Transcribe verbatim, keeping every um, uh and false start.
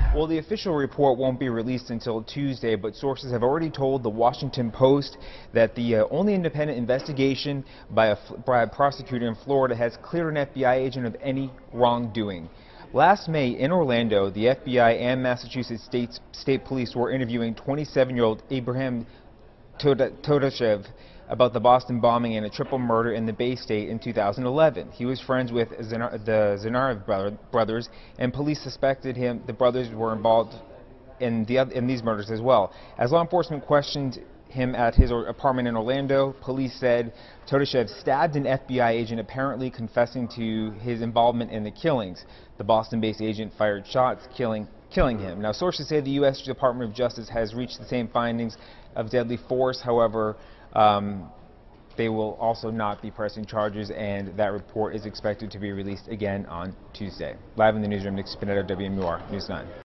Well, the official report won't be released until Tuesday, but sources have already told the Washington Post that the uh, only independent investigation by a, by a prosecutor in Florida has cleared an F B I agent of any wrongdoing. Last May in Orlando, the F B I and Massachusetts State, State Police were interviewing twenty-seven-year-old Ibragim Todashev about the Boston bombing and a triple murder in the Bay State in two thousand eleven. He was friends with Zinar the Zinarev brother brothers, and police suspected him. The brothers were involved in the in these murders as well. As law enforcement questioned him at his apartment in Orlando, police said Todashev stabbed an F B I agent, apparently confessing to his involvement in the killings. The Boston-based agent fired shots, killing killing him. Now, sources say the U S Department of Justice has reached the same findings of deadly force. However, um, they will also not be pressing charges, and that report is expected to be released again on Tuesday. Live in the newsroom, Nick Spinetta, W M U R News nine.